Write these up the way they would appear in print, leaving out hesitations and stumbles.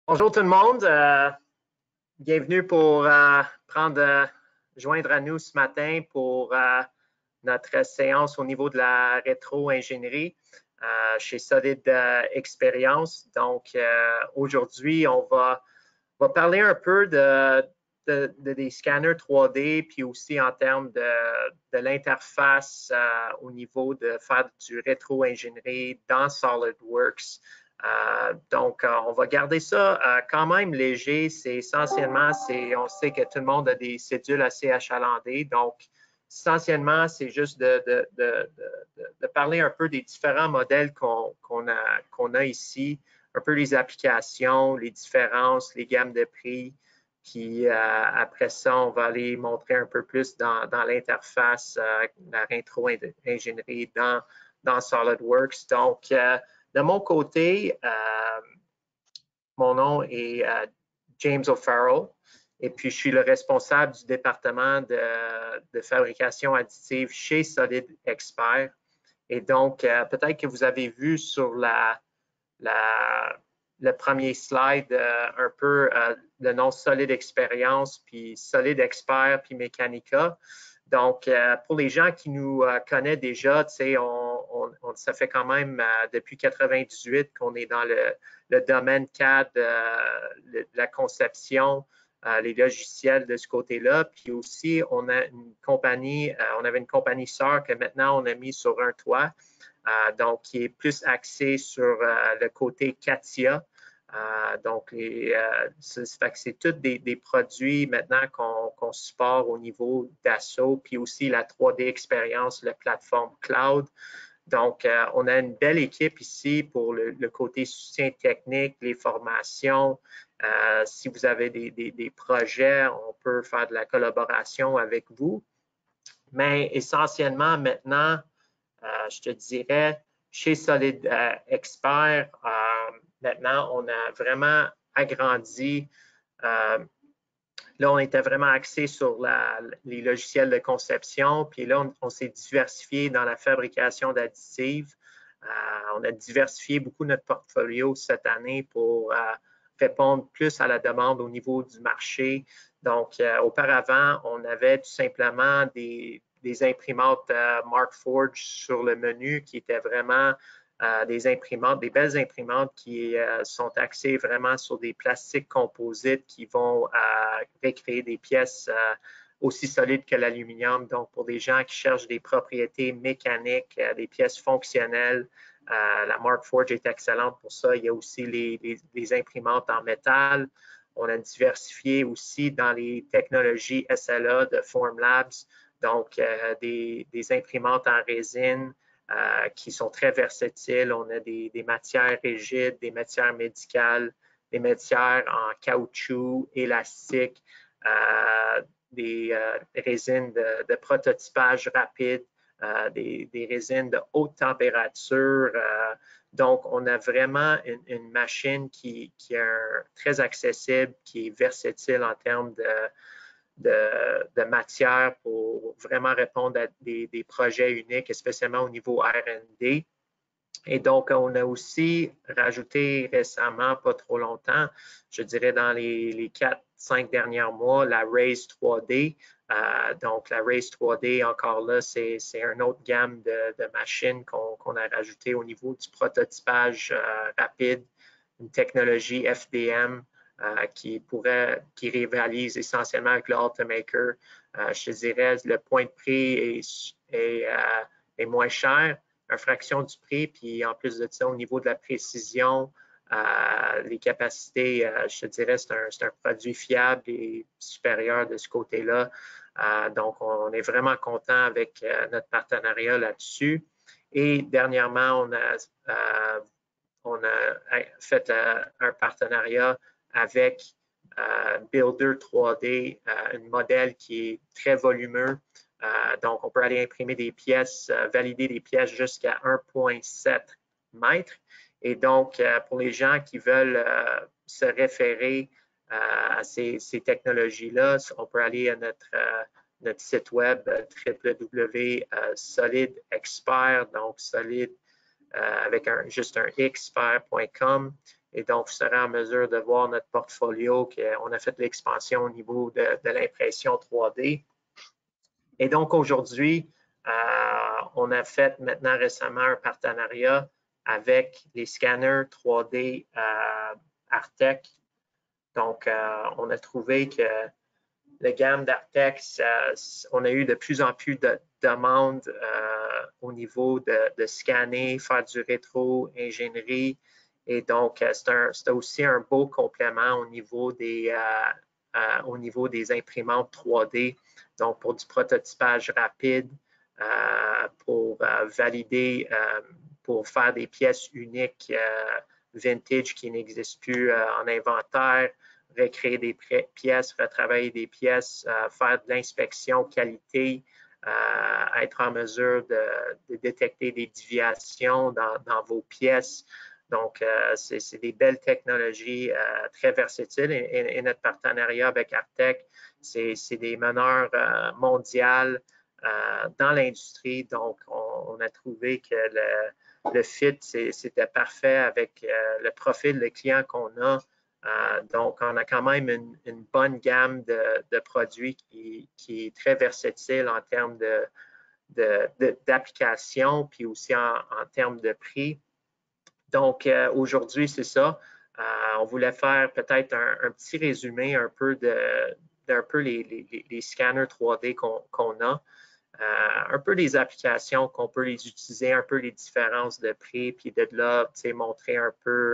Bonjour tout le monde, bienvenue pour joindre à nous ce matin pour notre séance au niveau de la rétro-ingénierie chez Solid Experience. Donc aujourd'hui, on va parler un peu des scanners 3D, puis aussi en termes de l'interface au niveau de faire du rétro-ingénierie dans SolidWorks. Donc, on va garder ça quand même léger. C'est essentiellement, on sait que tout le monde a des cédules assez achalandées. Donc, essentiellement, c'est juste de parler un peu des différents modèles qu'on a ici, un peu les applications, les différences, les gammes de prix. Puis après ça, on va aller montrer un peu plus dans l'interface, la rétro-ingénierie dans SolidWorks. Donc, de mon côté, mon nom est James O'Farrell et puis je suis le responsable du département de fabrication additive chez Solid Expert. Et donc, peut-être que vous avez vu sur le premier slide un peu le nom Solid Experience, puis Solid Expert, puis Mechanica. Donc, pour les gens qui nous connaissent déjà, ça fait quand même depuis 98 qu'on est dans le domaine CAD, la conception, les logiciels de ce côté-là. Puis aussi, on avait une compagnie sœur que maintenant on a mis sur un toit, donc qui est plus axé sur le côté CATIA. Donc, c'est tous des produits maintenant qu'on supporte au niveau d'Assaut, puis aussi la 3D Expérience, la plateforme cloud. Donc, on a une belle équipe ici pour le côté soutien technique, les formations. Si vous avez des projets, on peut faire de la collaboration avec vous. Mais essentiellement, maintenant, je te dirais, chez Solid Expert, maintenant, on a vraiment agrandi. Là, on était vraiment axé sur les logiciels de conception, puis là, on s'est diversifié dans la fabrication d'additifs. On a diversifié beaucoup notre portfolio cette année pour répondre plus à la demande au niveau du marché. Donc, auparavant, on avait tout simplement des imprimantes Markforged sur le menu qui étaient vraiment des belles imprimantes qui sont axées vraiment sur des plastiques composites qui vont recréer des pièces aussi solides que l'aluminium. Donc, pour des gens qui cherchent des propriétés mécaniques, des pièces fonctionnelles, la Markforged est excellente pour ça. Il y a aussi les imprimantes en métal. On a diversifié aussi dans les technologies SLA de Formlabs, donc des imprimantes en résine qui sont très versatiles. On a des matières rigides, des matières médicales, des matières en caoutchouc, élastique, des résines de prototypage rapide, des résines de haute température. Donc, on a vraiment une machine qui est très accessible, qui est versatile en termes de matière pour vraiment répondre à des projets uniques, spécialement au niveau R&D. Et donc, on a aussi rajouté récemment, pas trop longtemps, je dirais dans les 4-5 derniers mois, la Raise 3D. Donc, la Raise 3D, encore là, c'est une autre gamme de machines qu'on a rajouté au niveau du prototypage rapide, une technologie FDM qui rivalise essentiellement avec le Ultimaker. Je te dirais, le point de prix est moins cher, une fraction du prix, puis en plus de ça, au niveau de la précision, les capacités, je te dirais, c'est un produit fiable et supérieur de ce côté-là. Donc, on est vraiment content avec notre partenariat là-dessus. Et dernièrement, on a fait un partenariat avec Builder 3D, un modèle qui est très volumeux. Donc, on peut aller imprimer des pièces, valider des pièces jusqu'à 1,7 mètres. Et donc, pour les gens qui veulent se référer à ces technologies-là, on peut aller à notre site web www.solidexpert, donc solide avec juste un expert.com. Et donc, vous serez en mesure de voir notre portfolio, qu'on a fait l'expansion au niveau de l'impression 3D. Et donc, aujourd'hui, on a fait maintenant récemment un partenariat avec les scanners 3D Artec. Donc, on a trouvé que la gamme d'Artec, on a eu de plus en plus de demandes au niveau de scanner, faire du rétro-ingénierie. Et donc, c'est aussi un beau complément au niveau des imprimantes 3D. Donc, pour du prototypage rapide, pour valider, pour faire des pièces uniques vintage qui n'existent plus en inventaire, recréer des pièces, retravailler des pièces, faire de l'inspection qualité, être en mesure de détecter des déviations dans vos pièces. Donc, c'est des belles technologies très versatiles et notre partenariat avec Artec, c'est des meneurs mondiales dans l'industrie. Donc, on a trouvé que le fit, c'était parfait avec le profil de client qu'on a. Donc, on a quand même une bonne gamme de produits qui est très versatile en termes d'application, puis aussi en termes de prix. Donc, aujourd'hui, c'est ça. On voulait faire peut-être un petit résumé un peu d'un peu les scanners 3D qu'on a, un peu les applications qu'on peut les utiliser, un peu les différences de prix, puis de là, montrer un peu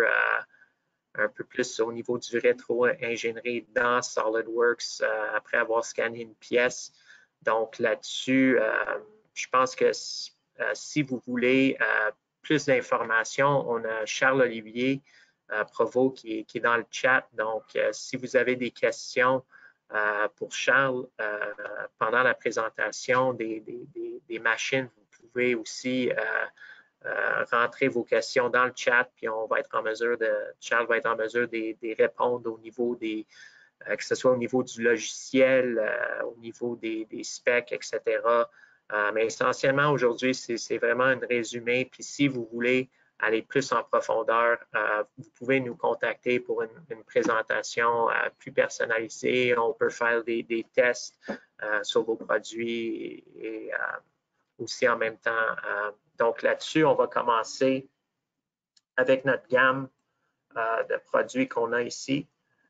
plus au niveau du rétro-ingénierie dans SolidWorks après avoir scanné une pièce. Donc là-dessus, je pense que si vous voulez plus d'informations, on a Charles-Olivier Provost qui est dans le chat. Donc, si vous avez des questions pour Charles pendant la présentation des machines, vous pouvez aussi rentrer vos questions dans le chat, puis on va être en mesure Charles va être en mesure de répondre au niveau que ce soit au niveau du logiciel, au niveau des specs, etc. Mais essentiellement, aujourd'hui, c'est vraiment un résumé. Puis si vous voulez aller plus en profondeur, vous pouvez nous contacter pour une présentation plus personnalisée. On peut faire des tests sur vos produits et aussi en même temps. Donc là-dessus, on va commencer avec notre gamme de produits qu'on a ici.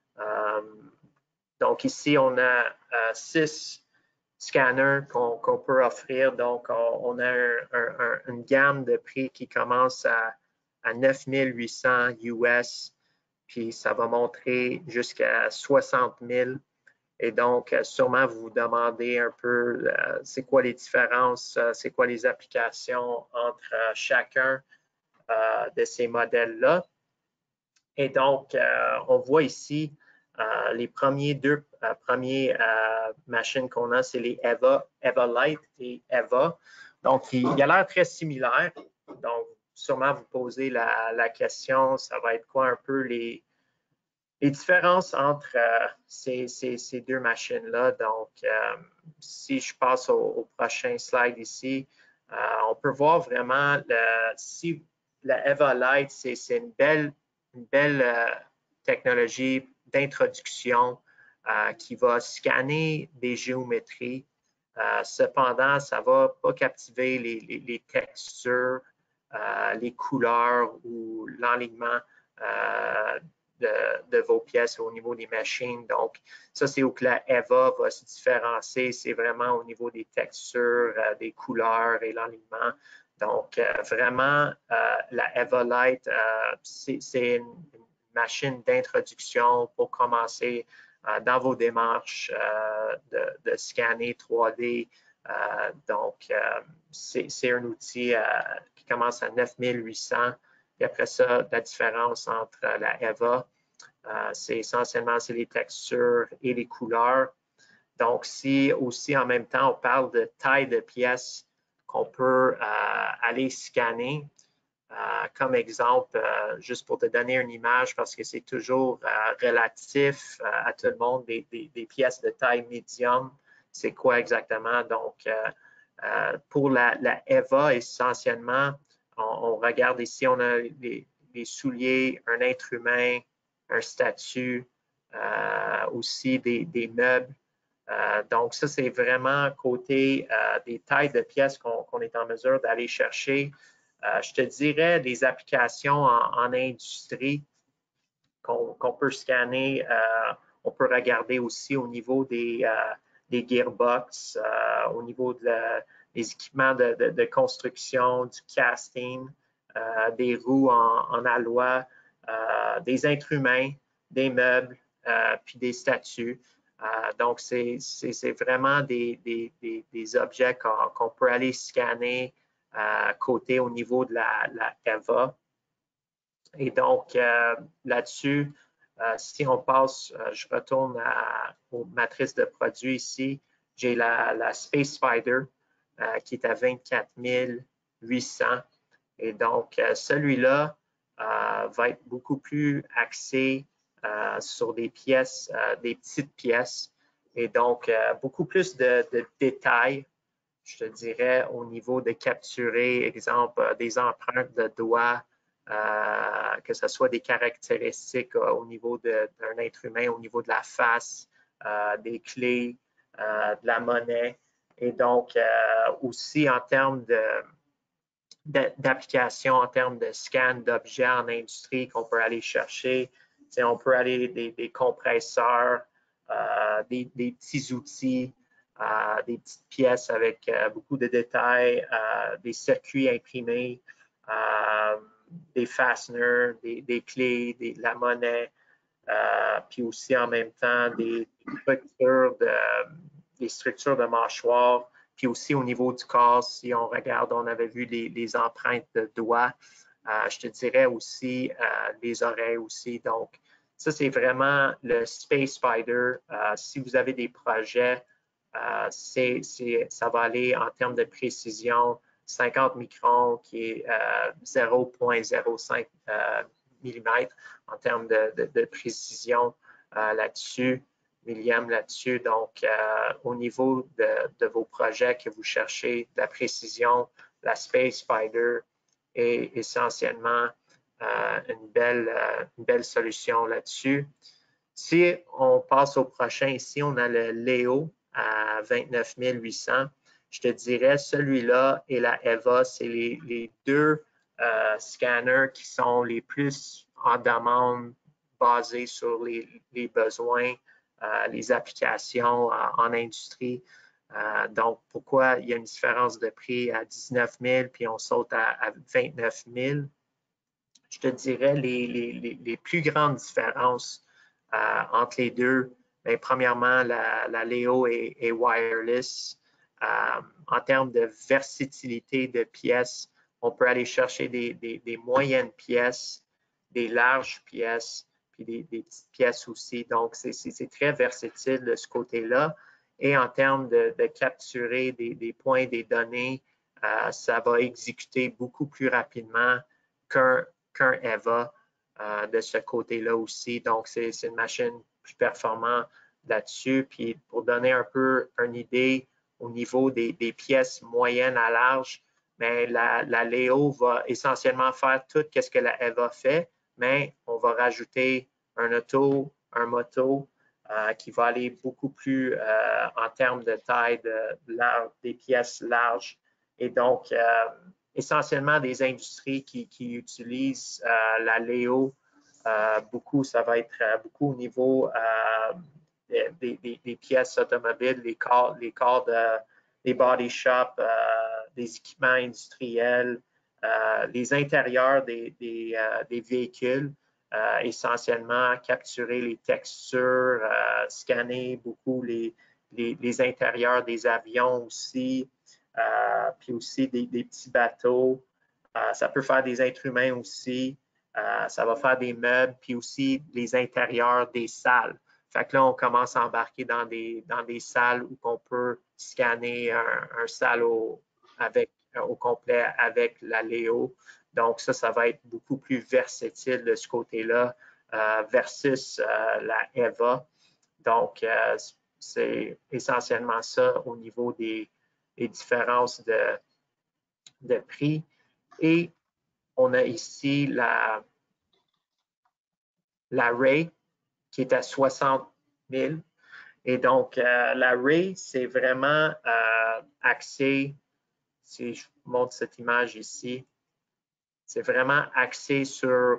Donc ici, on a 6 scanners qu'on peut offrir. Donc, on a une gamme de prix qui commence à 9 800 US, puis ça va monter jusqu'à 60 000. Et donc, sûrement, vous vous demandez un peu c'est quoi les différences, c'est quoi les applications entre chacun de ces modèles-là. Et donc, on voit ici les deux premières machines qu'on a, c'est les EVA Lite et EVA. Donc, il a l'air très similaire. Donc, sûrement, vous posez la question, ça va être quoi un peu les différences entre ces deux machines-là. Donc, si je passe au prochain slide ici, on peut voir vraiment si la EVA Lite, c'est une belle technologie d'introduction qui va scanner des géométries. Cependant, ça ne va pas captiver les textures, les couleurs ou l'enlignement de vos pièces au niveau des machines. Donc, ça, c'est où que la EVA va se différencier. C'est vraiment au niveau des textures, des couleurs et l'enlignement. Donc, vraiment, la EVA Lite, c'est une machine d'introduction pour commencer dans vos démarches de scanner 3D. Donc, c'est un outil qui commence à 9 800. Et après ça, la différence entre la EVA, c'est essentiellement les textures et les couleurs. Donc, si aussi en même temps, on parle de taille de pièces qu'on peut aller scanner, comme exemple, juste pour te donner une image, parce que c'est toujours relatif à tout le monde, des pièces de taille médium, c'est quoi exactement? Donc, pour la EVA, essentiellement, on regarde ici, on a les souliers, un être humain, un statut, aussi des meubles. Donc, ça, c'est vraiment côté des tailles de pièces qu'on est en mesure d'aller chercher. Je te dirais des applications en industrie qu'on peut scanner. On peut regarder aussi au niveau des gearbox, au niveau des équipements de construction, du casting, des roues en alloy, des êtres humains, des meubles, puis des statues. Donc, c'est vraiment des objets qu'on peut aller scanner côté au niveau de la EVA. Et donc, là-dessus, si on passe, je retourne aux matrices de produits ici, j'ai la Space Spider qui est à 24 800. Et donc, celui-là va être beaucoup plus axé sur des pièces, des petites pièces. Et donc, beaucoup plus de détails, je te dirais, au niveau de capturer, exemple, des empreintes de doigts, que ce soit des caractéristiques au niveau d'un être humain, au niveau de la face, des clés, de la monnaie. Et donc, aussi en termes d'applications, en termes de scan d'objets en industrie qu'on peut aller chercher. T'sais, on peut aller des compresseurs, des petits outils, des petites pièces avec beaucoup de détails, des circuits imprimés, des fasteners, des clés, de la monnaie, puis aussi en même temps des structures de mâchoires, puis aussi au niveau du corps, si on regarde, on avait vu les empreintes de doigts, je te dirais aussi les oreilles aussi. Donc, ça, c'est vraiment le Space Spider. Si vous avez des projets, ça va aller en termes de précision 50 microns, qui est 0,05 mm en termes de précision là-dessus, millième là-dessus. Donc, au niveau de vos projets que vous cherchez de la précision, la Space Spider est essentiellement une belle solution là-dessus. Si on passe au prochain ici, on a le Léo à 29 800. Je te dirais, celui-là et la EVA, c'est les deux scanners qui sont les plus en demande, basés sur les besoins, les applications en industrie. Donc, pourquoi il y a une différence de prix à 19 000 puis on saute à 29 000? Je te dirais les plus grandes différences entre les deux. Bien, premièrement, la Léo est wireless. En termes de versatilité de pièces, on peut aller chercher des moyennes pièces, des larges pièces, puis des petites pièces aussi. Donc, c'est très versatile de ce côté-là. Et en termes de capturer des points, des données, ça va exécuter beaucoup plus rapidement qu'un EVA de ce côté-là aussi. Donc, c'est une machine plus performante là-dessus. Puis, pour donner un peu une idée au niveau des pièces moyennes à large, mais la Léo va essentiellement faire tout ce que la EVA fait, mais on va rajouter un auto, un moto qui va aller beaucoup plus en termes de taille des pièces larges. Et donc, essentiellement des industries qui utilisent la Léo beaucoup. Ça va être beaucoup au niveau des pièces automobiles, les corps des body shops, des équipements industriels, les intérieurs des véhicules, essentiellement capturer les textures, scanner beaucoup les intérieurs des avions aussi, puis aussi des petits bateaux. Ça peut faire des êtres humains aussi. Ça va faire des meubles, puis aussi les intérieurs des salles. Fait que là, on commence à embarquer dans des salles où on peut scanner un salle au complet avec la Léo. Donc, ça va être beaucoup plus versatile de ce côté-là versus la EVA. Donc, c'est essentiellement ça au niveau des différences de prix. Et on a ici l'array qui est à 60 000. Et donc, l'array, c'est vraiment axé, si je montre cette image ici, c'est vraiment axé sur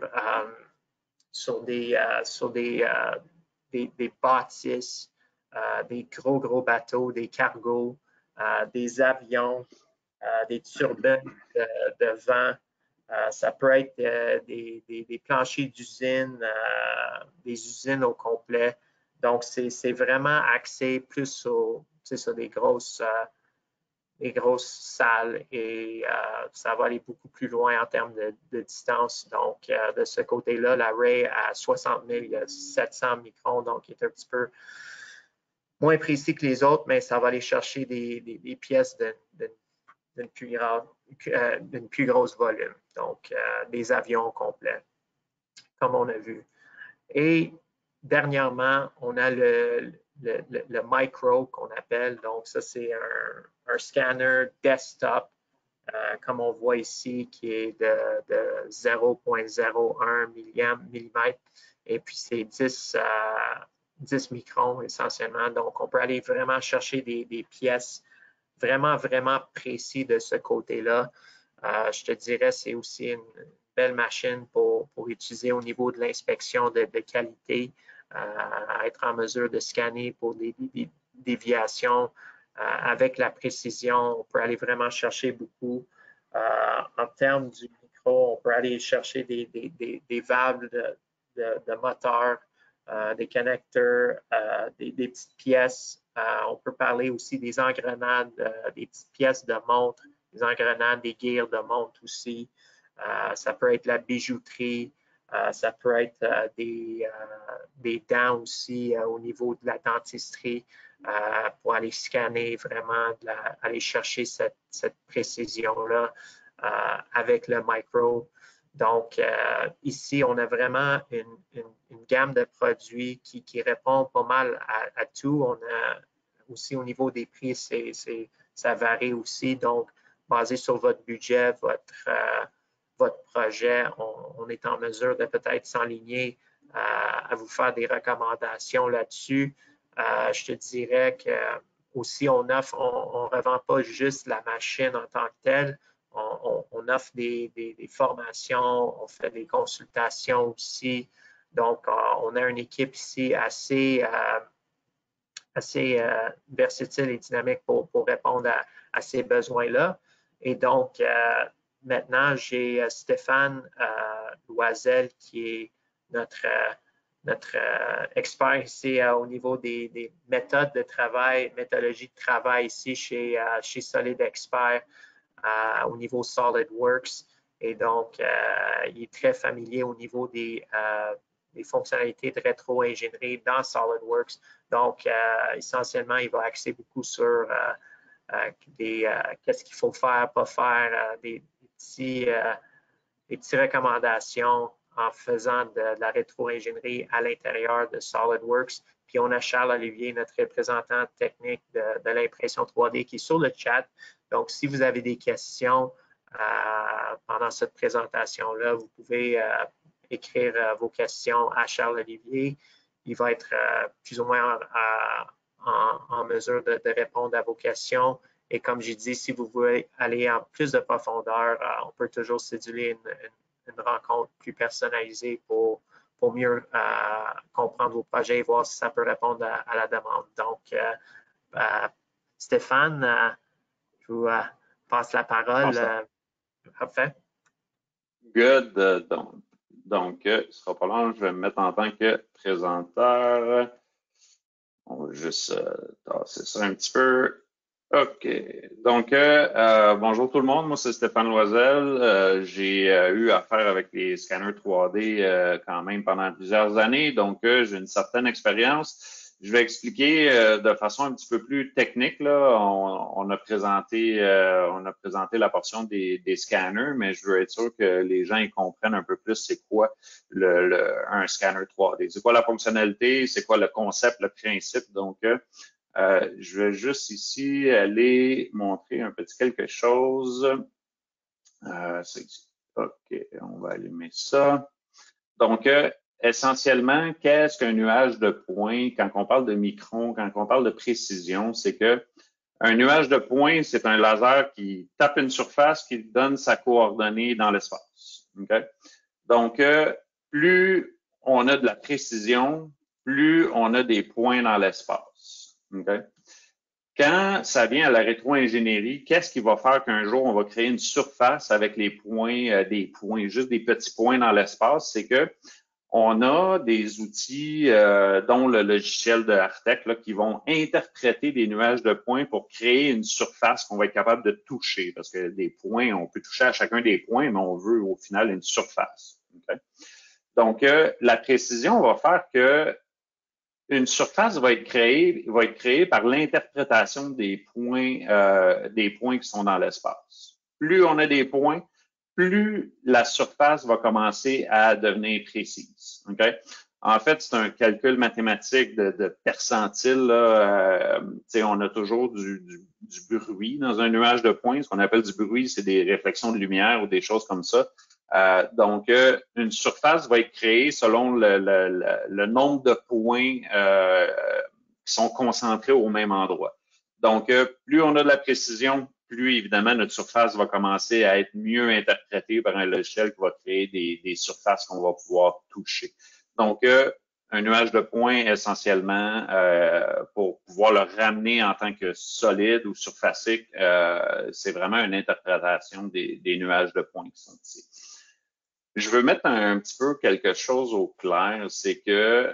des bâtisses, des gros bateaux, des cargos, des avions, des turbines de vent. Ça peut être des planchers d'usines, des usines au complet. Donc, c'est vraiment axé plus sur des grosses salles et ça va aller beaucoup plus loin en termes de distance. Donc, de ce côté-là, l'array à 60 000, il y a 700 microns, donc il est un petit peu moins précis que les autres, mais ça va aller chercher des pièces d'une plus grosse volume. Donc, des avions complets, comme on a vu. Et dernièrement, on a le micro qu'on appelle. Donc, ça, c'est un scanner desktop, comme on voit ici, qui est de 0,01 millimètre. Et puis, c'est 10 microns essentiellement. Donc, on peut aller vraiment chercher des pièces vraiment précises de ce côté-là. Je te dirais, c'est aussi une belle machine pour utiliser au niveau de l'inspection de qualité, être en mesure de scanner pour des déviations avec la précision. On peut aller vraiment chercher beaucoup. En termes du micro, on peut aller chercher des valves de moteur, des connecteurs, des petites pièces. On peut parler aussi des engrenades, des petites pièces de montre, des engrenades, des gears de montre aussi. Ça peut être la bijouterie, ça peut être des dents aussi au niveau de la dentisterie pour aller scanner vraiment, aller chercher cette précision-là avec le micro. Donc, ici, on a vraiment une gamme de produits qui répond pas mal à tout. On a aussi au niveau des prix, ça varie aussi. Donc, basé sur votre budget, votre projet, on est en mesure de peut-être s'enligner à vous faire des recommandations là-dessus. Je te dirais que aussi, on ne revend pas juste la machine en tant que telle. On offre des formations, on fait des consultations aussi. Donc, on a une équipe ici assez versatile et dynamique pour répondre à ces besoins-là. Et donc, maintenant, j'ai Stéphane Loisel qui est notre expert ici au niveau des méthodes de travail, méthodologie de travail ici chez Solid Expert au niveau SolidWorks. Et donc, il est très familier au niveau des fonctionnalités de rétro-ingénierie dans SolidWorks. Donc, essentiellement, il va axer beaucoup sur qu'est-ce qu'il faut faire, pas faire, des petites recommandations en faisant de la rétro-ingénierie à l'intérieur de SolidWorks. Puis on a Charles Olivier, notre représentant technique de l'impression 3D, qui est sur le chat. Donc, si vous avez des questions pendant cette présentation-là, vous pouvez écrire vos questions à Charles Olivier. Il va être plus ou moins en mesure de répondre à vos questions. Et comme j'ai dit, si vous voulez aller en plus de profondeur, on peut toujours céduler une rencontre plus personnalisée pour mieux comprendre vos projets et voir si ça peut répondre à la demande. Donc, Stéphane, je vous passe la parole. Parfait. Good. Donc, ce ne sera pas long, je vais me mettre en tant que présenteur. On va juste tasser ça un petit peu. OK. Donc, bonjour tout le monde. Moi, c'est Stéphane Loisel. J'ai eu affaire avec les scanners 3D quand même pendant plusieurs années. Donc, j'ai une certaine expérience. Je vais expliquer de façon un petit peu plus technique. Là, on a présenté la portion des scanners, mais je veux être sûr que les gens y comprennent un peu plus c'est quoi un scanner 3D. C'est quoi la fonctionnalité, c'est quoi le concept, le principe. Donc, je vais juste ici aller montrer un petit quelque chose. OK, on va allumer ça. Donc, essentiellement, qu'est-ce qu'un nuage de points? Quand on parle de microns, quand on parle de précision, c'est que un nuage de points, c'est un laser qui tape une surface, qui donne sa coordonnée dans l'espace. Okay? Donc, plus on a de la précision, plus on a des points dans l'espace. Okay? Quand ça vient à la rétro-ingénierie, qu'est-ce qui va faire qu'un jour, on va créer une surface avec les points, juste des petits points dans l'espace? C'est que on a des outils, dont le logiciel de Artec, là, qui vont interpréter des nuages de points pour créer une surface qu'on va être capable de toucher. Parce que des points, on peut toucher à chacun des points, mais on veut au final une surface. Okay? Donc, la précision va faire que une surface va être créée par l'interprétation des points qui sont dans l'espace. Plus on a des points, plus la surface va commencer à devenir précise. Okay? En fait, c'est un calcul mathématique de percentile. On a toujours du bruit dans un nuage de points. Ce qu'on appelle du bruit, c'est des réflexions de lumière ou des choses comme ça. Donc, une surface va être créée selon le nombre de points qui sont concentrés au même endroit. Donc, plus on a de la précision, plus évidemment notre surface va commencer à être mieux interprétée par un logiciel qui va créer des surfaces qu'on va pouvoir toucher. Donc, un nuage de points essentiellement, pour pouvoir le ramener en tant que solide ou surfacique, c'est vraiment une interprétation des nuages de points qui sont ici. Je veux mettre un petit peu quelque chose au clair, c'est que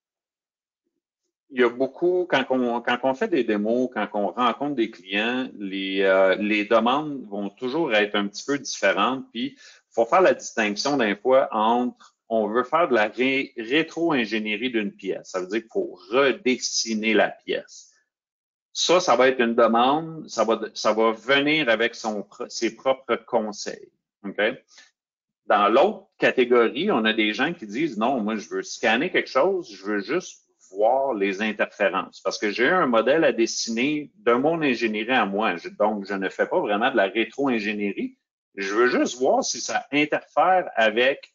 il y a beaucoup, quand on fait des démos, quand on rencontre des clients, les demandes vont toujours être un petit peu différentes. Puis, il faut faire la distinction d'un fois entre on veut faire de la rétro-ingénierie d'une pièce. Ça veut dire qu'il faut redessiner la pièce. Ça va être une demande, ça va venir avec ses propres conseils. Okay? Dans l'autre catégorie, on a des gens qui disent non, moi, je veux scanner quelque chose, je veux juste voir les interférences. Parce que j'ai un modèle à dessiner de mon ingénierie à moi. Donc, je ne fais pas vraiment de la rétro-ingénierie. Je veux juste voir si ça interfère avec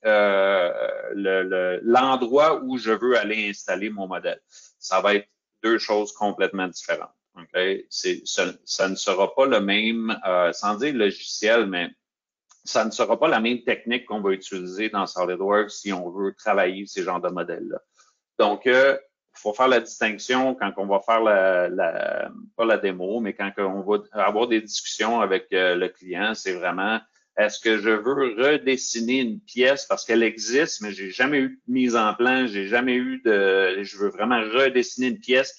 l'endroit où je veux aller installer mon modèle. Ça va être deux choses complètement différentes. Okay? Ça ne sera pas le même, sans dire logiciel, mais ça ne sera pas la même technique qu'on va utiliser dans SolidWorks si on veut travailler ces genres de modèles-là. Donc, il faut faire la distinction quand on va faire pas la démo, mais quand on va avoir des discussions avec le client, c'est vraiment, est-ce que je veux redessiner une pièce parce qu'elle existe, mais j'ai jamais eu de mise en plan, je veux vraiment redessiner une pièce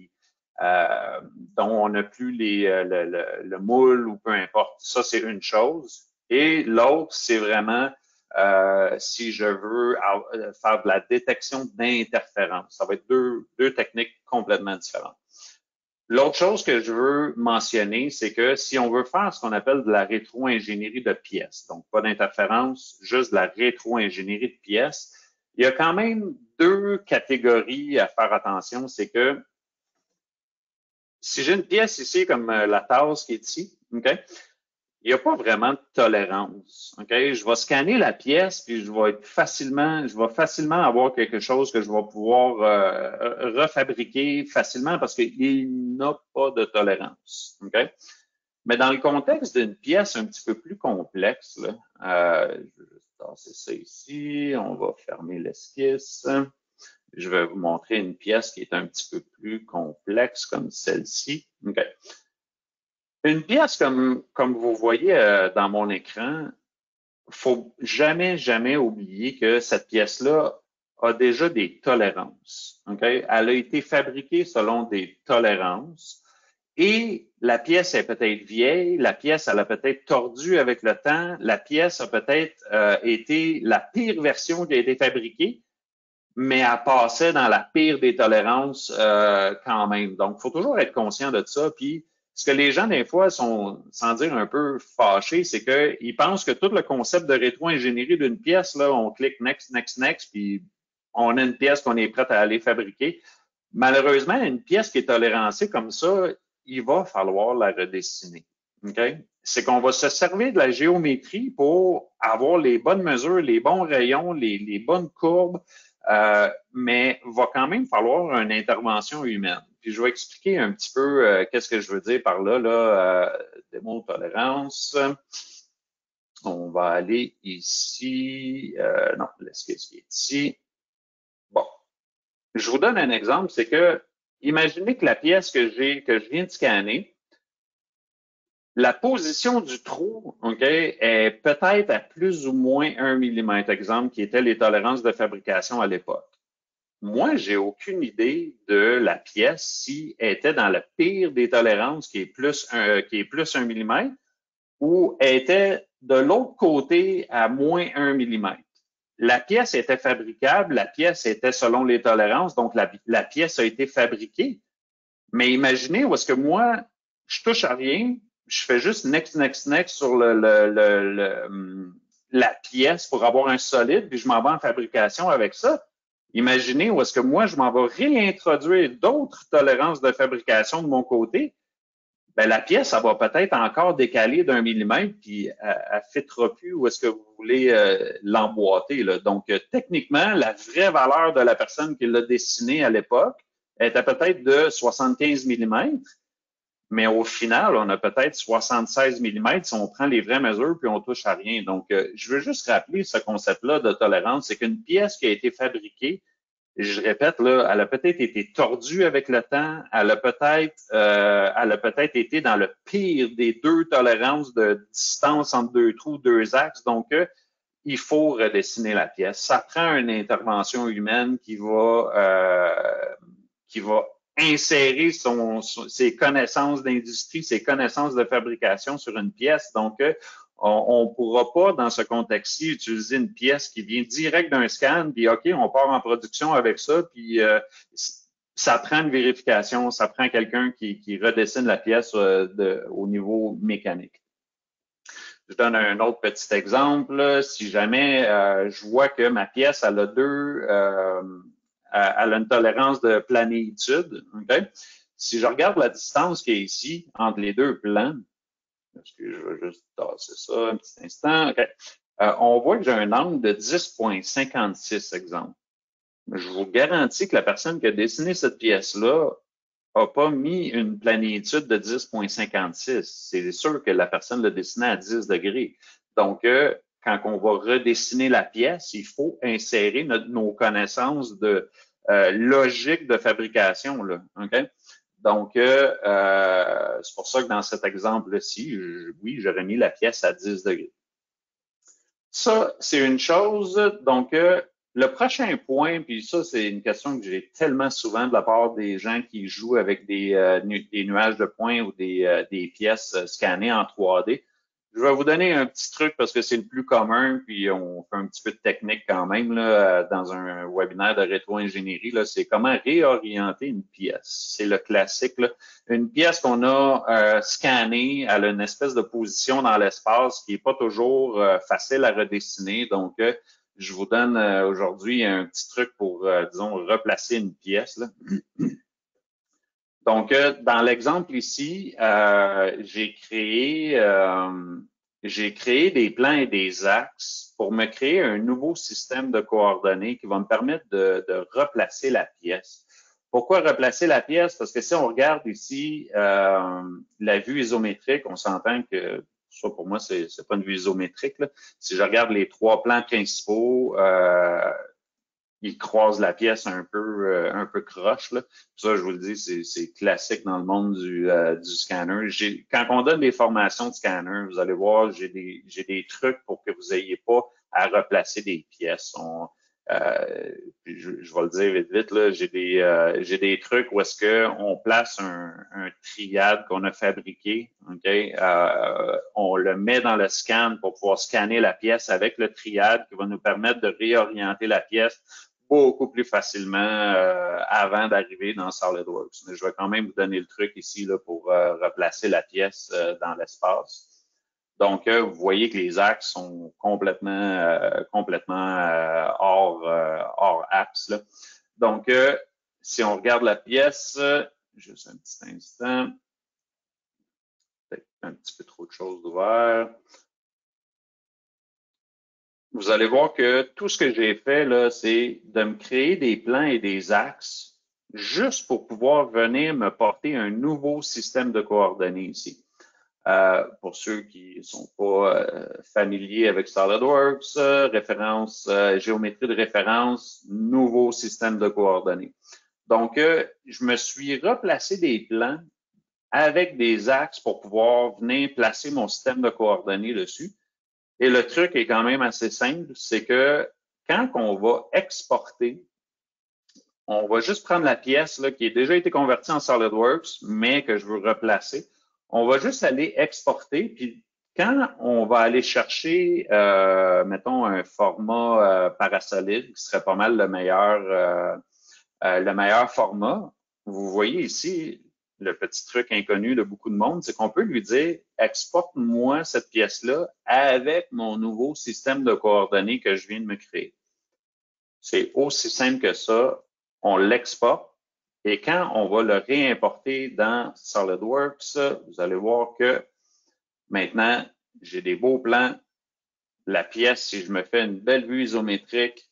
dont on n'a plus le moule ou peu importe. Ça, c'est une chose. Et l'autre, c'est vraiment si je veux faire de la détection d'interférences. Ça va être deux techniques complètement différentes. L'autre chose que je veux mentionner, c'est que si on veut faire ce qu'on appelle de la rétro-ingénierie de pièces, donc pas d'interférence, juste de la rétro-ingénierie de pièces, il y a quand même deux catégories à faire attention. C'est que si j'ai une pièce ici, comme la tasse qui est ici, OK? Il n'y a pas vraiment de tolérance. Okay? Je vais scanner la pièce, puis je vais facilement avoir quelque chose que je vais pouvoir refabriquer facilement parce qu'il n'a pas de tolérance. Okay? Mais dans le contexte d'une pièce un petit peu plus complexe, là, je vais juste tasser ça ici, on va fermer l'esquisse. Je vais vous montrer une pièce qui est un petit peu plus complexe comme celle-ci. Okay. Une pièce comme vous voyez dans mon écran, faut jamais oublier que cette pièce-là a déjà des tolérances. Okay? Elle a été fabriquée selon des tolérances et la pièce est peut-être vieille, la pièce elle a peut-être tordu avec le temps, la pièce a peut-être été la pire version qui a été fabriquée, mais elle passait dans la pire des tolérances quand même. Donc, il faut toujours être conscient de ça. Puis, ce que les gens, des fois, sont, sans dire un peu fâchés, c'est qu'ils pensent que tout le concept de rétro-ingénierie d'une pièce, là, on clique next, next, next, puis on a une pièce qu'on est prête à aller fabriquer. Malheureusement, une pièce qui est tolérancée comme ça, il va falloir la redessiner. Okay? C'est qu'on va se servir de la géométrie pour avoir les bonnes mesures, les bons rayons, les bonnes courbes, mais va quand même falloir une intervention humaine. Puis je vais expliquer un petit peu qu'est-ce que je veux dire par là, démo tolérance. On va aller ici. Non, laissez ce qui est ici. Bon, je vous donne un exemple, c'est que imaginez que la pièce que je viens de scanner, la position du trou, OK, est peut-être à plus ou moins 1 mm, exemple, qui étaient les tolérances de fabrication à l'époque. Moi, j'ai aucune idée de la pièce si elle était dans le pire des tolérances, qui est plus 1 mm, ou elle était de l'autre côté à moins 1 mm. La pièce était fabricable, la pièce était selon les tolérances, donc la pièce a été fabriquée. Mais imaginez où est-ce que moi, je touche à rien, je fais juste next, next, next sur la pièce pour avoir un solide, puis je m'en vais en fabrication avec ça. Imaginez où est-ce que moi, je m'en vais réintroduire d'autres tolérances de fabrication de mon côté. Ben, la pièce, ça va peut-être encore décaler d'1 millimètre, puis elle ne fitera plus où est-ce que vous voulez l'emboîter. Donc, techniquement, la vraie valeur de la personne qui l'a dessinée à l'époque était peut-être de 75 mm, mais au final, on a peut-être 76 mm si on prend les vraies mesures puis on touche à rien. Donc, je veux juste rappeler ce concept-là de tolérance, c'est qu'une pièce qui a été fabriquée, je répète, là, elle a peut-être été tordue avec le temps, elle a peut-être été dans le pire des deux tolérances de distance entre deux trous, deux axes. Donc, il faut redessiner la pièce. Ça prend une intervention humaine qui va insérer ses connaissances d'industrie, ses connaissances de fabrication sur une pièce. Donc, on ne pourra pas, dans ce contexte-ci, utiliser une pièce qui vient direct d'un scan, puis OK, on part en production avec ça, puis ça prend une vérification, ça prend quelqu'un qui redessine la pièce au niveau mécanique. Je donne un autre petit exemple. Si jamais je vois que ma pièce, elle a une tolérance de planéitude, okay? Si je regarde la distance qui est ici entre les deux plans, je vais juste tasser ça un petit instant. Okay. On voit que j'ai un angle de 10,56, exemple. Je vous garantis que la personne qui a dessiné cette pièce-là n'a pas mis une planéitude de 10,56. C'est sûr que la personne l'a dessiné à 10 degrés. Donc, quand on va redessiner la pièce, il faut insérer nos connaissances de logique de fabrication. Là, okay? Donc, c'est pour ça que dans cet exemple-ci, oui, j'aurais mis la pièce à 10 degrés. Ça, c'est une chose. Donc, le prochain point, puis ça, c'est une question que j'ai tellement souvent de la part des gens qui jouent avec des nuages de points ou des pièces scannées en 3D. Je vais vous donner un petit truc parce que c'est le plus commun, puis on fait un petit peu de technique quand même là, dans un webinaire de rétro-ingénierie. C'est comment réorienter une pièce. C'est le classique. Là. Une pièce qu'on a scannée, elle a une espèce de position dans l'espace qui n'est pas toujours facile à redessiner. Donc, je vous donne aujourd'hui un petit truc pour, disons, replacer une pièce. Là. Donc, dans l'exemple ici, j'ai créé des plans et des axes pour me créer un nouveau système de coordonnées qui va me permettre de replacer la pièce. Pourquoi replacer la pièce? Parce que si on regarde ici la vue isométrique, on s'entend que ça, pour moi, c'est pas une vue isométrique. Là. Si je regarde les trois plans principaux, ils croisent la pièce un peu croche. Là. Ça, je vous le dis, c'est classique dans le monde du scanner. Quand on donne des formations de scanner, vous allez voir, j'ai des trucs pour que vous n'ayez pas à replacer des pièces. Je vais le dire vite, là, j'ai des trucs où est-ce qu'on place un triade qu'on a fabriqué, okay? On le met dans le scan pour pouvoir scanner la pièce avec le triade qui va nous permettre de réorienter la pièce beaucoup plus facilement avant d'arriver dans SolidWorks. Mais je vais quand même vous donner le truc ici là, pour replacer la pièce dans l'espace. Donc, vous voyez que les axes sont complètement hors axe. Là. Donc, si on regarde la pièce, juste un petit instant, peut-être un petit peu trop de choses ouvertes. vous allez voir que tout ce que j'ai fait là, c'est de me créer des plans et des axes juste pour pouvoir venir me porter un nouveau système de coordonnées ici. Pour ceux qui ne sont pas familiers avec SolidWorks, référence, géométrie de référence, nouveau système de coordonnées. Donc, je me suis replacé des plans avec des axes pour pouvoir venir placer mon système de coordonnées dessus. Et le truc est quand même assez simple, c'est que quand on va exporter, on va juste prendre la pièce là, qui a déjà été convertie en SolidWorks, mais que je veux replacer. On va juste aller exporter, puis quand on va aller chercher, mettons, un format Parasolid, qui serait pas mal le meilleur format, vous voyez ici, le petit truc inconnu de beaucoup de monde, c'est qu'on peut lui dire, exporte-moi cette pièce-là avec mon nouveau système de coordonnées que je viens de me créer. C'est aussi simple que ça. On l'exporte et quand on va le réimporter dans SolidWorks, vous allez voir que maintenant, j'ai des beaux plans. La pièce, si je me fais une belle vue isométrique,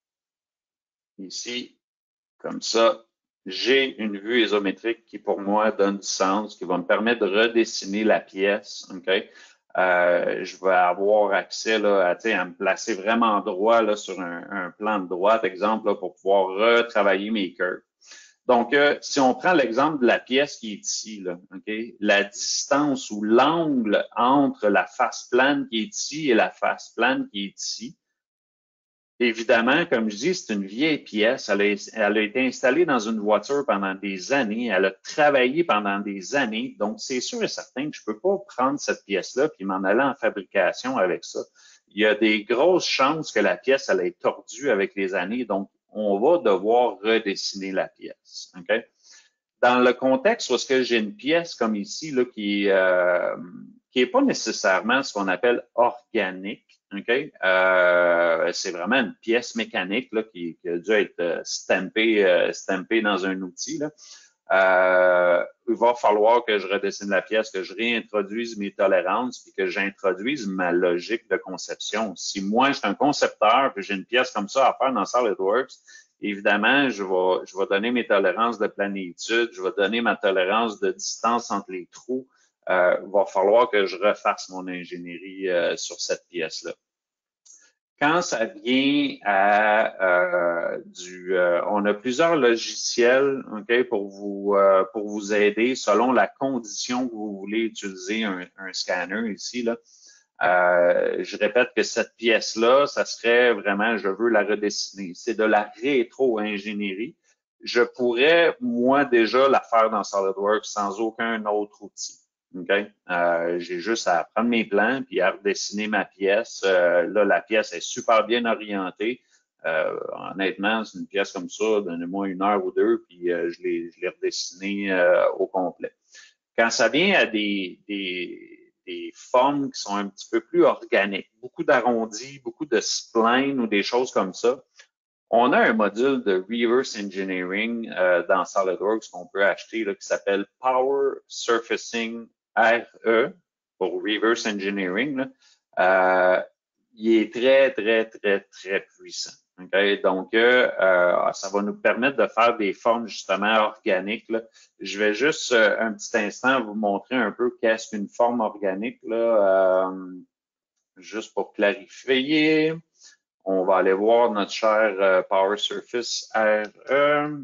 ici, comme ça, j'ai une vue isométrique qui, pour moi, donne du sens, qui va me permettre de redessiner la pièce. Okay? Je vais avoir accès là, à me placer vraiment droit là, sur un plan de droite, exemple, là, pour pouvoir retravailler mes curves. Donc, si on prend l'exemple de la pièce qui est ici, là, okay? La distance ou l'angle entre la face plane qui est ici et la face plane qui est ici, évidemment, comme je dis, c'est une vieille pièce. Elle a été installée dans une voiture pendant des années. Elle a travaillé pendant des années. Donc, c'est sûr et certain que je ne peux pas prendre cette pièce-là puis m'en aller en fabrication avec ça. Il y a des grosses chances que la pièce, elle ait tordu avec les années. Donc, on va devoir redessiner la pièce. Okay? Dans le contexte où est-ce que j'ai une pièce comme ici là, qui est pas nécessairement ce qu'on appelle organique, okay? C'est vraiment une pièce mécanique là, qui a dû être stampée dans un outil. Là. Il va falloir que je redessine la pièce, que je réintroduise mes tolérances, puis que j'introduise ma logique de conception. Si moi, je suis un concepteur, puis j'ai une pièce comme ça à faire dans SolidWorks, évidemment, je vais donner mes tolérances de planitude, je vais donner ma tolérance de distance entre les trous. Il va falloir que je refasse mon ingénierie sur cette pièce-là. Quand ça vient à on a plusieurs logiciels, okay, pour vous aider selon la condition que vous voulez utiliser un scanner ici là. Je répète que cette pièce-là, ça serait vraiment, je veux la redessiner. C'est de la rétro-ingénierie. Je pourrais, moi, déjà la faire dans SolidWorks sans aucun autre outil. Okay? J'ai juste à prendre mes plans puis à redessiner ma pièce. Là, la pièce est super bien orientée. Honnêtement, c'est une pièce comme ça, donnez-moi 1 heure ou 2, puis je l'ai redessinée au complet. Quand ça vient à des formes qui sont un petit peu plus organiques, beaucoup d'arrondis, beaucoup de splines ou des choses comme ça, on a un module de reverse engineering dans SolidWorks qu'on peut acheter là, qui s'appelle Power Surfacing RE pour reverse engineering. Là. Il est très, très, très, très puissant. Okay? Donc, ça va nous permettre de faire des formes justement organiques. Là. Je vais juste un petit instant vous montrer un peu qu'est-ce qu'une forme organique. Là, juste pour clarifier. On va aller voir notre cher Power Surface RE.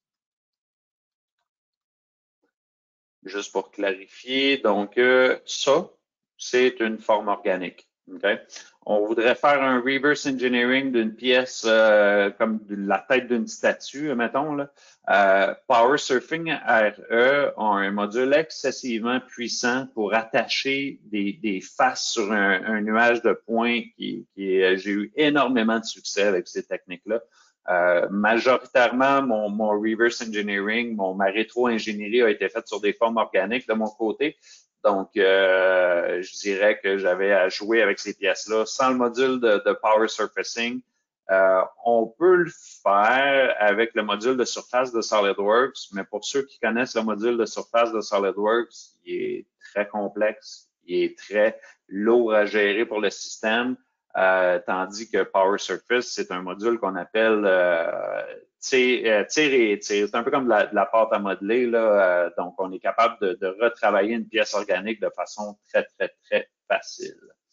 Juste pour clarifier. Donc, ça, c'est une forme organique. Okay? On voudrait faire un reverse engineering d'une pièce comme la tête d'une statue, mettons. Là. Power Surfing RE a un module excessivement puissant pour attacher des faces sur un nuage de points j'ai eu énormément de succès avec ces techniques-là. Majoritairement, mon reverse engineering, ma rétro-ingénierie a été faite sur des formes organiques de mon côté. Donc, je dirais que j'avais à jouer avec ces pièces-là. Sans le module de Power Surfacing, on peut le faire avec le module de surface de SolidWorks, mais pour ceux qui connaissent le module de surface de SolidWorks, il est très complexe, il est très lourd à gérer pour le système. tandis que Power Surface, c'est un module qu'on appelle tire et étire. C'est un peu comme de la pâte à modeler, là. Donc, on est capable de retravailler une pièce organique de façon très, très, très facile.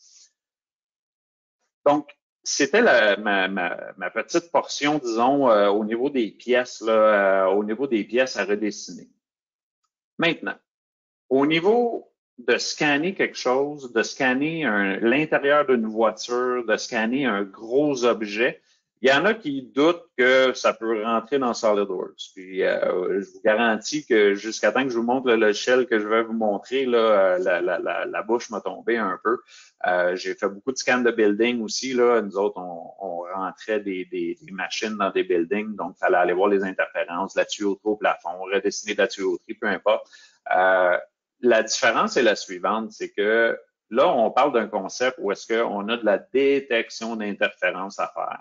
Donc, c'était ma petite portion, disons, au niveau des pièces, là, au niveau des pièces à redessiner. Maintenant, au niveau de scanner quelque chose, de scanner l'intérieur d'une voiture, de scanner un gros objet, il y en a qui doutent que ça peut rentrer dans SolidWorks. Puis, je vous garantis que jusqu'à temps que je vous montre le logiciel que je vais vous montrer, là, la bouche m'a tombé un peu. J'ai fait beaucoup de scans de building aussi. Là. Nous autres, on rentrait des machines dans des buildings, donc il fallait aller voir les interférences, la tuyauterie au plafond, redessiner la tuyauterie, peu importe. La différence est la suivante, c'est que là, on parle d'un concept où est-ce qu'on a de la détection d'interférences à faire.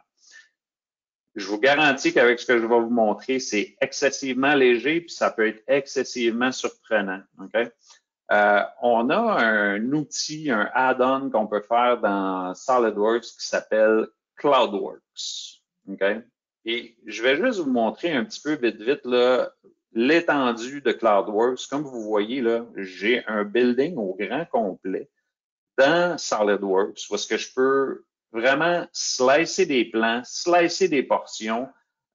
Je vous garantis qu'avec ce que je vais vous montrer, c'est excessivement léger puis ça peut être excessivement surprenant. Okay? On a un outil, un add-on qu'on peut faire dans SolidWorks qui s'appelle CloudWorks. Okay? Et je vais juste vous montrer un petit peu vite là l'étendue de CloudWorks. Comme vous voyez là, j'ai un building au grand complet dans SolidWorks où est-ce que je peux vraiment slicer des plans, slicer des portions.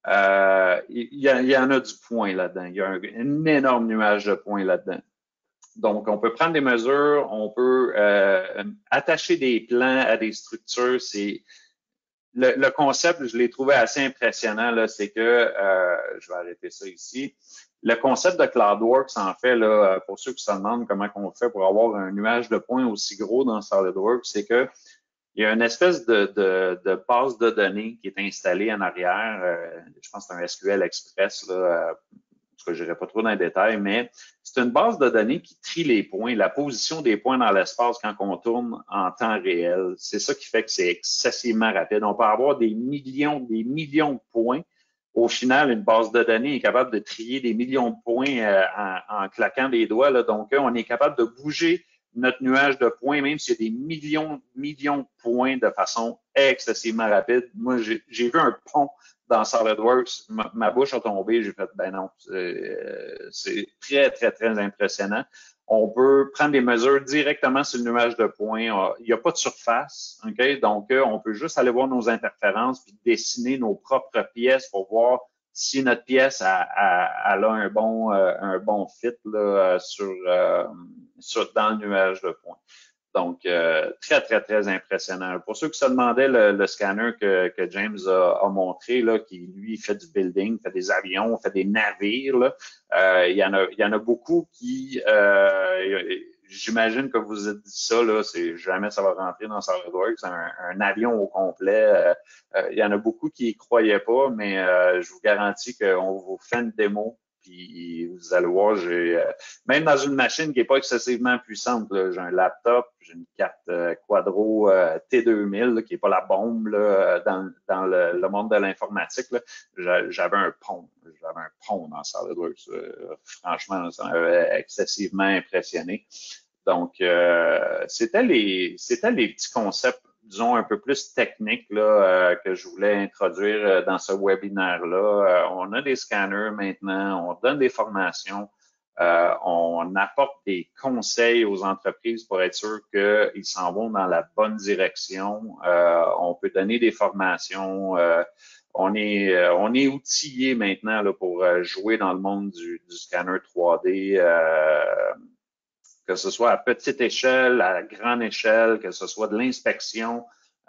Il y en a du point là-dedans. Il y a un énorme nuage de points là-dedans. Donc, on peut prendre des mesures, on peut attacher des plans à des structures. C'est le concept, je l'ai trouvé assez impressionnant, là, c'est que, je vais arrêter ça ici. Le concept de CloudWorks, en fait, là, pour ceux qui se demandent comment on fait pour avoir un nuage de points aussi gros dans SolidWorks, c'est que il y a une espèce de base de données qui est installée en arrière. Je pense que c'est un SQL Express, là, je n'irai pas trop dans les détails, mais c'est une base de données qui trie les points, la position des points dans l'espace quand on tourne en temps réel. C'est ça qui fait que c'est excessivement rapide. On peut avoir des millions de points. Au final, une base de données est capable de trier des millions de points en claquant des doigts. Là. Donc, on est capable de bouger notre nuage de points, même s'il y a des millions de points de façon excessivement rapide. Moi, j'ai vu un pont dans SolidWorks, ma bouche a tombé, j'ai fait, ben non, c'est très, très, très impressionnant. On peut prendre des mesures directement sur le nuage de points. Il n'y a pas de surface, OK? Donc, on peut juste aller voir nos interférences puis dessiner nos propres pièces pour voir si notre pièce a un bon fit là, dans le nuage de points. Donc, très, très, très impressionnant. Pour ceux qui se demandaient le scanner que James a montré, là, qui, lui, fait du building, fait des avions, fait des navires, là, il y en a beaucoup qui, j'imagine que vous êtes dit ça, là, c'est jamais ça va rentrer dans SolidWorks, un avion au complet. Il y en a beaucoup qui y croyaient pas, mais je vous garantis qu'on vous fait une démo. Puis vous allez voir, même dans une machine qui n'est pas excessivement puissante, j'ai un laptop, j'ai une carte Quadro T2000 là, qui n'est pas la bombe là, dans le monde de l'informatique. J'avais un pont dans SolidWorks. Franchement, ça m'avait excessivement impressionné. Donc, c'était les petits concepts, disons, un peu plus techniques là, que je voulais introduire dans ce webinaire-là. On a des scanners maintenant, on donne des formations, on apporte des conseils aux entreprises pour être sûr qu'ils s'en vont dans la bonne direction. On peut donner des formations. On est outillé maintenant là, pour jouer dans le monde du scanner 3D. Que ce soit à petite échelle, à grande échelle, que ce soit de l'inspection.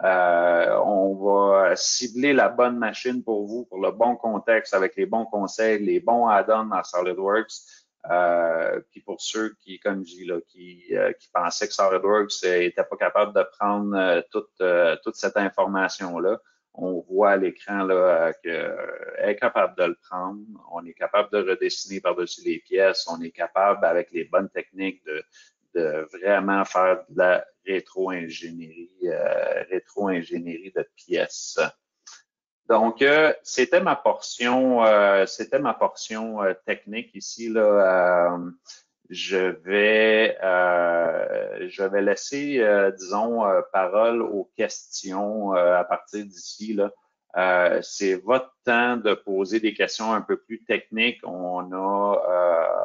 On va cibler la bonne machine pour vous, pour le bon contexte, avec les bons conseils, les bons add-ons dans SolidWorks. Puis pour ceux qui, comme je dis, là, qui pensaient que SolidWorks n'était pas capable de prendre toute cette information-là, on voit à l'écran là qu'elle est capable de le prendre. On est capable de redessiner par-dessus les pièces. On est capable, avec les bonnes techniques, de vraiment faire de la rétro-ingénierie de pièces. Donc, c'était ma portion technique ici là. je vais laisser, disons, parole aux questions à partir d'ici, là. C'est votre temps de poser des questions un peu plus techniques. On a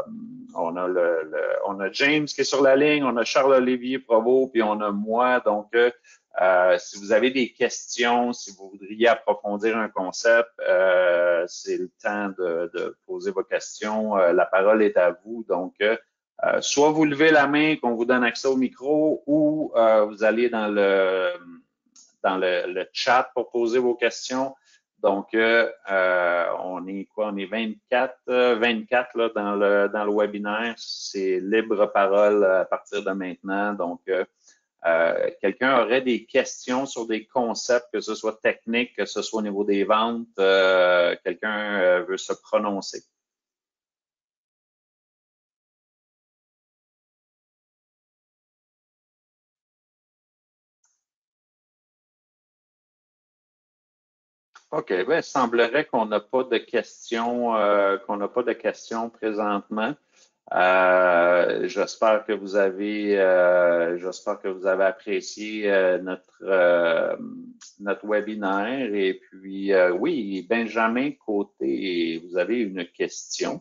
James qui est sur la ligne, on a Charles-Olivier Provost, puis on a moi. Donc, si vous avez des questions, si vous voudriez approfondir un concept, c'est le temps de poser vos questions. La parole est à vous. Donc, soit vous levez la main, qu'on vous donne accès au micro, ou vous allez dans le chat pour poser vos questions. Donc, on est quoi? On est 24 là, dans le webinaire. C'est libre parole à partir de maintenant. Donc, quelqu'un aurait des questions sur des concepts, que ce soit technique, que ce soit au niveau des ventes, quelqu'un veut se prononcer. OK, bien, il semblerait qu'on n'a pas de questions, présentement. J'espère que vous avez apprécié notre webinaire. Et puis, oui, Benjamin Côté, vous avez une question.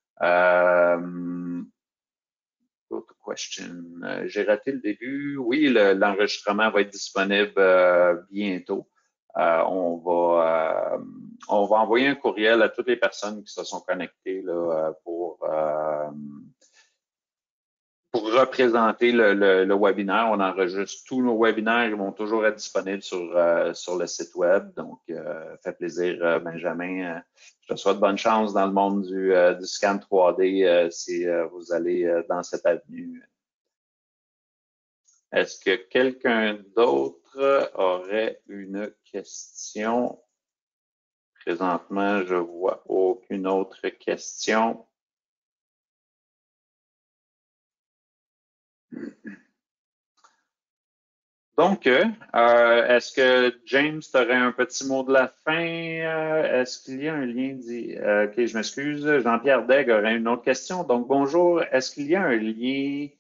Autre question. J'ai raté le début. Oui, l'enregistrement va être disponible bientôt. On va envoyer un courriel à toutes les personnes qui se sont connectées là, pour représenter le webinaire. On enregistre tous nos webinaires. Ils vont toujours être disponibles sur le site web. Donc, fait plaisir, Benjamin. Je te souhaite bonne chance dans le monde du scan 3D si vous allez dans cette avenue. Est-ce que quelqu'un d'autre aurait une question? Présentement, je vois aucune autre question. Donc, est-ce que James, tu aurais un petit mot de la fin? Est-ce qu'il y a un lien OK, je m'excuse. Jean-Pierre Degg aurait une autre question. Donc, bonjour. Est-ce qu'il y a un lien,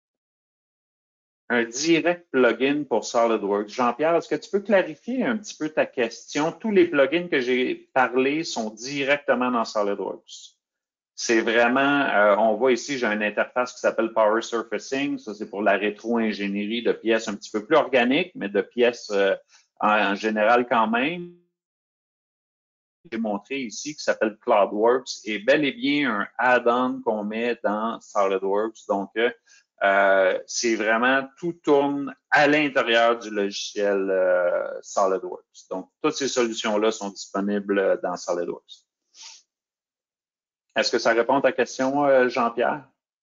un direct plugin pour SolidWorks? Jean-Pierre, est-ce que tu peux clarifier un petit peu ta question? Tous les plugins que j'ai parlé sont directement dans SolidWorks. C'est vraiment, on voit ici, j'ai une interface qui s'appelle Power Surfacing. Ça, c'est pour la rétro-ingénierie de pièces un petit peu plus organiques, mais de pièces en général quand même. J'ai montré ici qui s'appelle CloudWorks et bel et bien un add-on qu'on met dans SolidWorks. Donc, c'est vraiment, tout tourne à l'intérieur du logiciel SolidWorks. Donc, toutes ces solutions-là sont disponibles dans SolidWorks. Est-ce que ça répond à ta question, Jean-Pierre?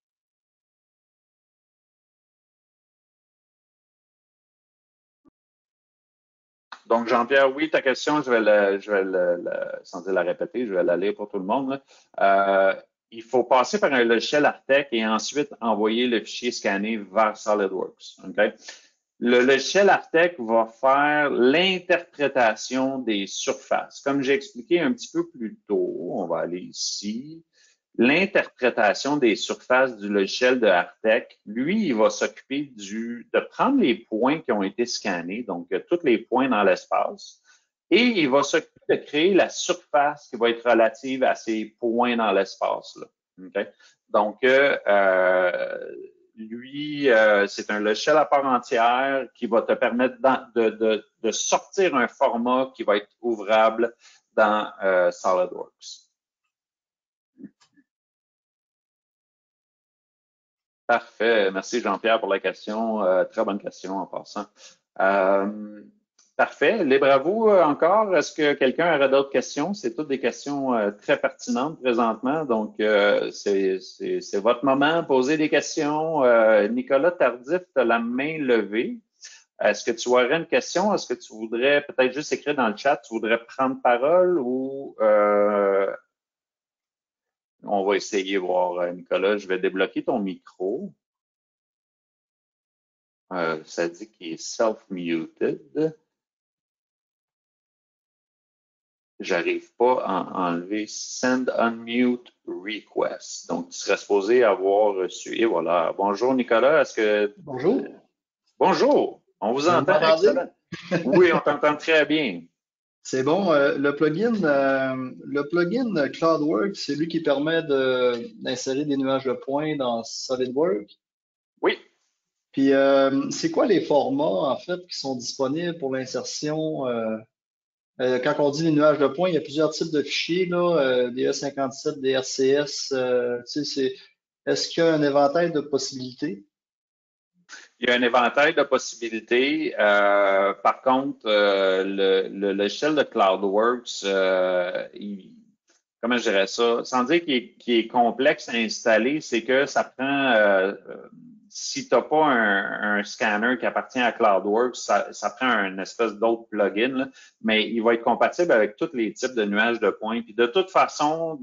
Donc, Jean-Pierre, oui, ta question, sans dire la répéter, je vais la lire pour tout le monde. Il faut passer par un logiciel Artec et ensuite envoyer le fichier scanné vers SolidWorks. Okay? Le logiciel Artec va faire l'interprétation des surfaces. Comme j'ai expliqué un petit peu plus tôt, on va aller ici. L'interprétation des surfaces du logiciel de Artec, lui, il va s'occuper de prendre les points qui ont été scannés, donc tous les points dans l'espace, et il va s'occuper de créer la surface qui va être relative à ces points dans l'espace. Okay? Donc, lui, c'est un logiciel à part entière qui va te permettre de sortir un format qui va être ouvrable dans SolidWorks. Parfait. Merci Jean-Pierre pour la question. Très bonne question en passant. Parfait. Libre à vous encore. Est-ce que quelqu'un aurait d'autres questions? C'est toutes des questions très pertinentes présentement. Donc, c'est votre moment. Posez des questions. Nicolas Tardif, tu as la main levée. Est-ce que tu aurais une question? Est-ce que tu voudrais peut-être juste écrire dans le chat, tu voudrais prendre parole ou on va essayer de voir, Nicolas. Je vais débloquer ton micro. Ça dit qu'il est self-muted. J'arrive pas à enlever Send Unmute Request. Donc, tu serais supposé avoir reçu. Et voilà. Bonjour Nicolas, est-ce que... Bonjour. Bonjour, on vous Vous entend, m'entendez? excellent. Oui, on t'entend très bien. C'est bon. Le plugin CloudWorks, c'est lui qui permet d'insérer des nuages de points dans SolidWorks. Oui. Puis, c'est quoi les formats, en fait, qui sont disponibles pour l'insertion? Quand on dit les nuages de points, il y a plusieurs types de fichiers, là, des E57, des RCS. Tu sais, est-ce qu'il y a un éventail de possibilités? Il y a un éventail de possibilités. Par contre, le logiciel de CloudWorks, comment je dirais ça, sans dire qu'il est complexe à installer, c'est que ça prend, si tu n'as pas un scanner qui appartient à CloudWorks, ça prend un espèce d'autre plugin, là, mais il va être compatible avec tous les types de nuages de points. Puis de toute façon,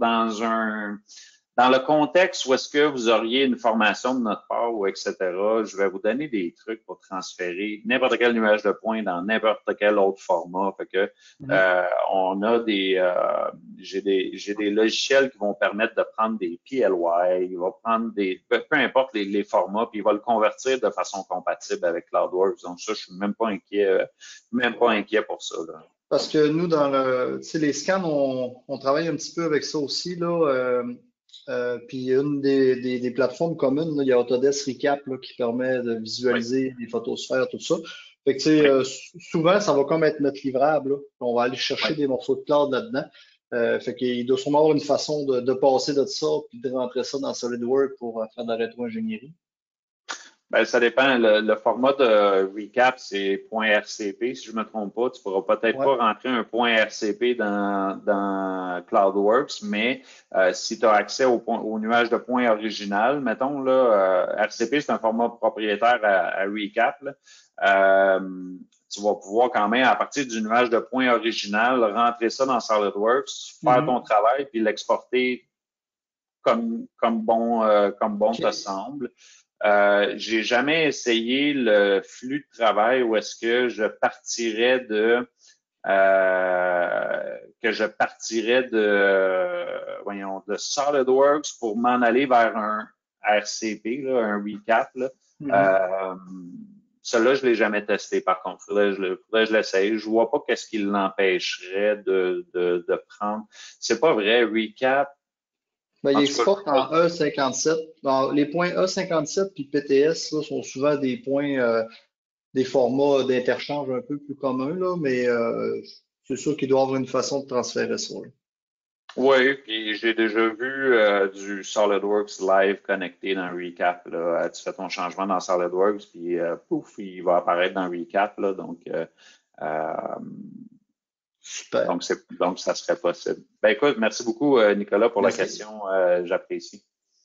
dans le contexte où est-ce que vous auriez une formation de notre part ou etc., je vais vous donner des trucs pour transférer n'importe quel nuage de points dans n'importe quel autre format. Fait que on a j'ai des logiciels qui vont permettre de prendre des PLY, il va prendre peu importe les formats, puis il va le convertir de façon compatible avec CloudWorks. Donc ça, je suis même pas inquiet pour ça, là. Parce que nous, tu sais, les scans, on travaille un petit peu avec ça aussi, là. Puis une des plateformes communes, là, il y a Autodesk Recap là, qui permet de Oui, visualiser les photosphères, tout ça. Fait que, tu sais, oui, souvent, ça va comme être notre livrable, là. On va aller oui. chercher des morceaux de cloud là-dedans. Fait qu'il doit sûrement avoir une façon de passer de ça puis de rentrer ça dans SolidWorks pour faire de la rétro-ingénierie. Ben, ça dépend. Le format de recap, c'est .rcp, si je me trompe pas. Tu pourras peut-être Ouais. pas rentrer un .rcp dans CloudWorks, mais si tu as accès au nuage de points original, mettons, là, RCP, c'est un format propriétaire à recap, là. Tu vas pouvoir quand même, à partir du nuage de points original, rentrer ça dans SolidWorks, faire ton travail, puis l'exporter comme bon OK. te semble. J'ai jamais essayé le flux de travail où est-ce que je partirais de voyons, de SolidWorks pour m'en aller vers un RCP, là, un recap, là. Celui-là, je l'ai jamais testé, par contre. Faudrait que je l'essaye. Je vois pas qu'est-ce qui l'empêcherait de prendre. C'est pas vrai, recap. Ben, il En tout cas, exporte en E57. Les points E57 puis PTS là, sont souvent des points, des formats d'interchange un peu plus communs, là, mais c'est sûr qu'il doit y avoir une façon de transférer ça, là. oui, puis j'ai déjà vu du SolidWorks live connecté dans Recap, là. Tu fais ton changement dans SolidWorks, puis pouf, il va apparaître dans Recap, là. Euh, Super. donc ça serait possible. Ben écoute, merci beaucoup, Nicolas, pour la Merci. question. J'apprécie.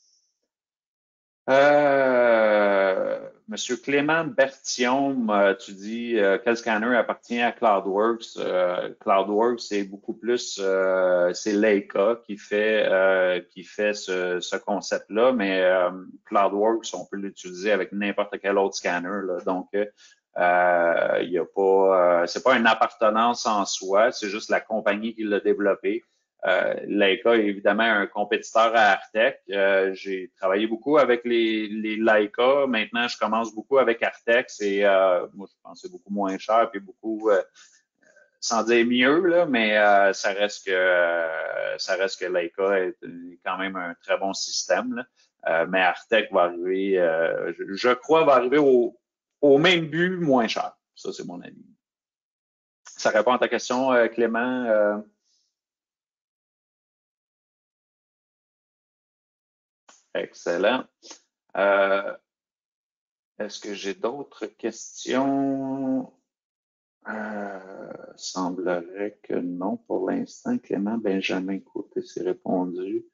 Monsieur Clément Berthiaume, tu dis quel scanner appartient à CloudWorks? CloudWorks, c'est beaucoup plus, c'est Leica qui fait ce concept-là, mais CloudWorks, on peut l'utiliser avec n'importe quel autre scanner, là. Donc, il y a pas, c'est pas une appartenance en soi, c'est juste la compagnie qui l'a développé. Leica est évidemment un compétiteur à Artec. J'ai travaillé beaucoup avec les Leica. Maintenant, je commence beaucoup avec Artec. Moi, je pense que c'est beaucoup moins cher et beaucoup, sans dire mieux, là, mais ça reste que Leica est quand même un très bon système, là. Mais Artec va arriver, je crois, va arriver au même but, moins cher. Ça, c'est mon avis. Ça répond à ta question, Clément. Excellent. Est-ce que j'ai d'autres questions? Semblerait que non pour l'instant. Clément Benjamin Côté s'est répondu.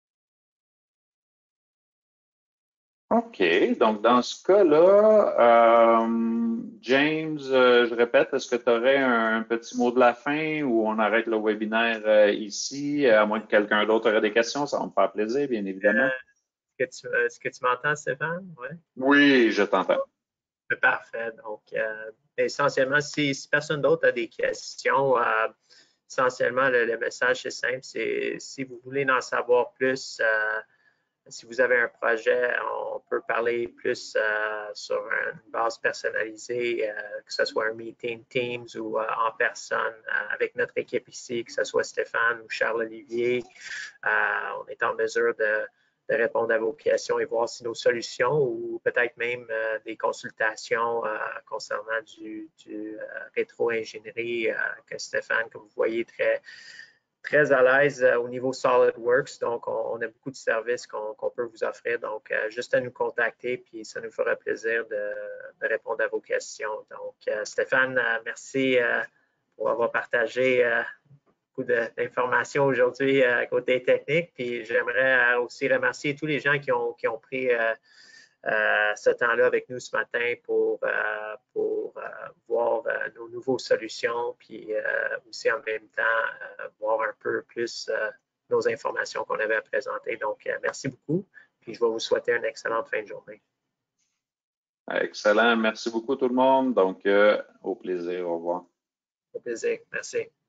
OK, donc dans ce cas-là, James, je répète, est-ce que tu aurais un petit mot de la fin ou on arrête le webinaire ici, à moins que quelqu'un d'autre aurait des questions, ça va me faire plaisir, bien évidemment. Est-ce que tu m'entends, Stéphane? Ouais. Oui, je t'entends. Parfait. Donc, essentiellement, si personne d'autre a des questions, essentiellement, le message, c'est simple. C'est si vous voulez en savoir plus, si vous avez un projet, on peut parler plus sur une base personnalisée, que ce soit un meeting Teams ou en personne avec notre équipe ici, que ce soit Stéphane ou Charles-Olivier. On est en mesure de répondre à vos questions et voir si nos solutions ou peut-être même des consultations concernant du rétro-ingénierie que Stéphane, comme vous voyez, très à l'aise au niveau SolidWorks. Donc, on a beaucoup de services qu'on peut vous offrir. Donc, juste à nous contacter, puis ça nous fera plaisir de répondre à vos questions. Donc, Stéphane, merci pour avoir partagé beaucoup d'informations aujourd'hui côté technique. Puis, j'aimerais aussi remercier tous les gens qui ont pris ce temps-là avec nous ce matin pour voir nos nouvelles solutions, puis aussi en même temps voir un peu plus nos informations qu'on avait à présenter. Donc, merci beaucoup, puis je vais vous souhaiter une excellente fin de journée. Excellent. Merci beaucoup tout le monde. Donc, au plaisir. Au revoir. Au plaisir. Merci.